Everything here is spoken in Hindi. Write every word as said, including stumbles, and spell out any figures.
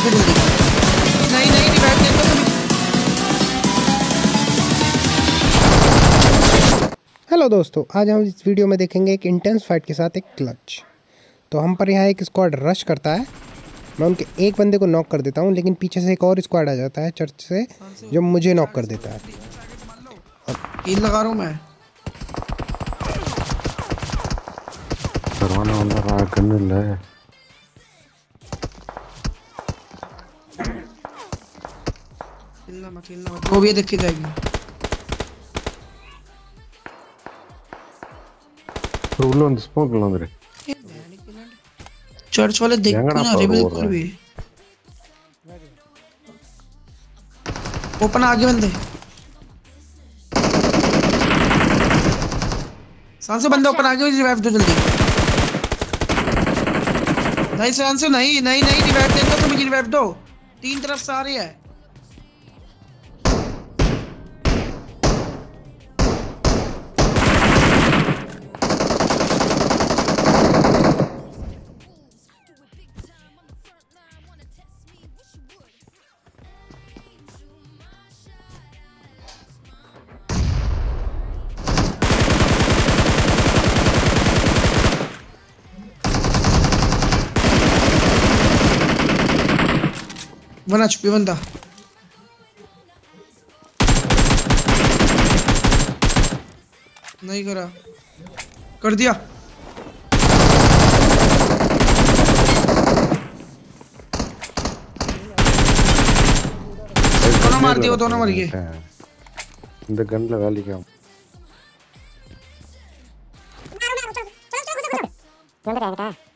दो जल्दी। नहीं नहीं रिवाइव दे दो। हेलो दोस्तों, आज हम इस वीडियो में देखेंगे एक इंटेंस फाइट के साथ एक क्लच। तो हम पर यहाँ एक स्क्वाड रश करता है। मैं उनके एक बंदे को नॉक कर देता हूँ, लेकिन पीछे से एक और स्क्वाड आ जाता है चर्च से जो मुझे नॉक कर देता है। हील लगा रहा हूँ मैं। करवाना वाला राग करने ले। खेलना मत खेलना मत, वो भी देख के जाएगी। रूल ऑन स्मोक लॉन्ग रे। चर्च वाले देखो ना रे बिल्कुल भी। ओपन आगे बंदे। सांसो बंदा ओपन आगे रिवाइव दो जल्दी। नहीं सांसो नहीं नहीं नहीं रिवाइव दे दो, तुम मुझे रिवाइव दो। तीन तरफ से आ रही है। वरना छुपी बंदा। नहीं करा, कर दिया। दोनों मार दिए, वो दोनों मर गए। इंद गन लगा ली क्या? ¿Dónde te